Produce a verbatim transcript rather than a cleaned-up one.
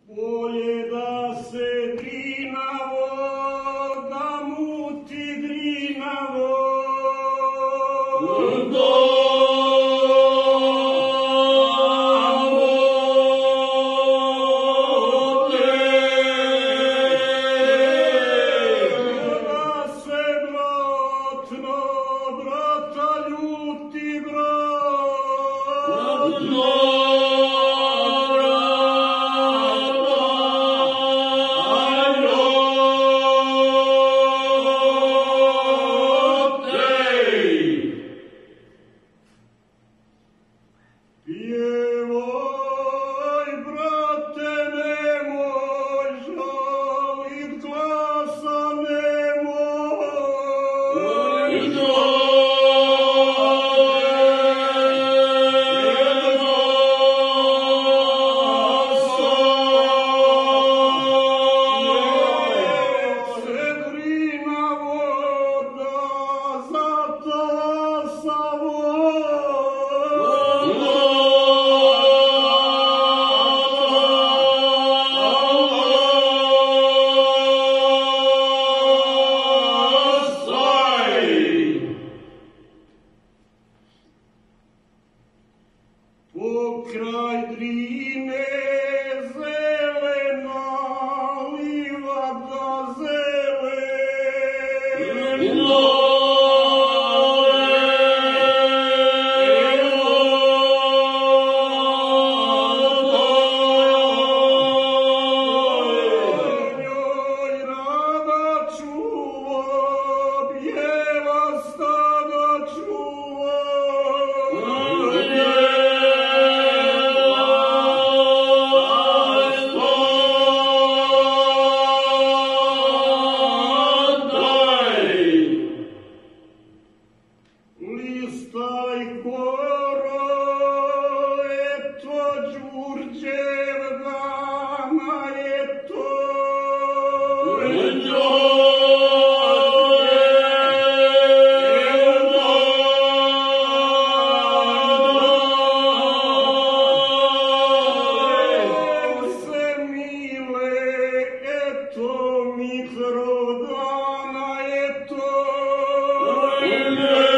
Bolje da se Drina voda muti Drinavo. Da se bratno brata ljuti brat. Pjevaj, brate, nemoj žalit glasa, nemoj. Se Drina voda zatalasa pokraj Drine zelena livada zelena. Njoj rada čuva, bijela stada čuva. Listaj koro, eto Đurđev dana, eto. Se mile, eto Mitro dana, eto.